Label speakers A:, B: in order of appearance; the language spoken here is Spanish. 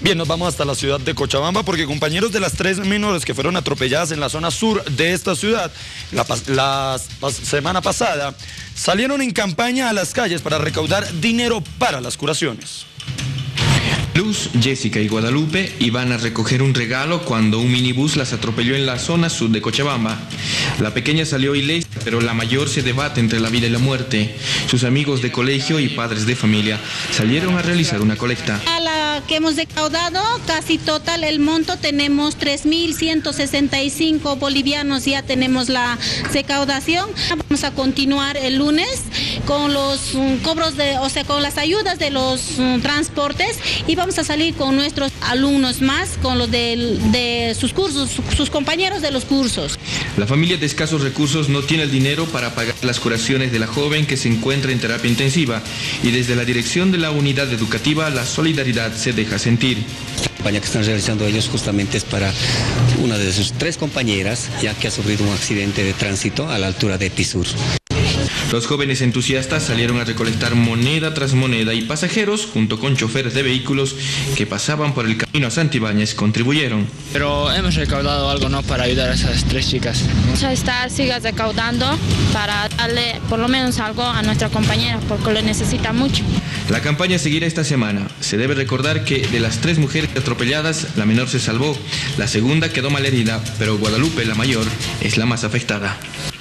A: Bien, nos vamos hasta la ciudad de Cochabamba porque compañeros de las 3 menores que fueron atropelladas en la zona sur de esta ciudad la semana pasada salieron en campaña a las calles para recaudar dinero para las curaciones.
B: Luz, Jessica y Guadalupe iban a recoger un regalo cuando un minibús las atropelló en la zona sur de Cochabamba. La pequeña salió ilesa, pero la mayor se debate entre la vida y la muerte. Sus amigos de colegio y padres de familia salieron a realizar una colecta.
C: A la que hemos recaudado, casi total el monto, tenemos 3.165 bolivianos, ya tenemos la recaudación. Vamos a continuar el lunes con los cobros con las ayudas de los transportes, y vamos a salir con nuestros alumnos más, con los de sus cursos, sus compañeros de los cursos.
B: La familia de escasos recursos no tiene el dinero para pagar las curaciones de la joven que se encuentra en terapia intensiva, y desde la dirección de la unidad educativa la solidaridad se deja sentir.
D: La campaña que están realizando ellos justamente es para una de sus 3 compañeras, ya que ha sufrido un accidente de tránsito a la altura de Pisur.
B: Los jóvenes entusiastas salieron a recolectar moneda tras moneda, y pasajeros, junto con choferes de vehículos que pasaban por el camino a Santibáñez, contribuyeron.
E: Pero hemos recaudado algo, ¿no?, para ayudar a esas 3 chicas.
F: Vamos a estar, sigas recaudando para darle por lo menos algo a nuestra compañera, porque lo necesita mucho.
B: La campaña seguirá esta semana. Se debe recordar que de las 3 mujeres atropelladas, la menor se salvó, la segunda quedó malherida, pero Guadalupe, la mayor, es la más afectada.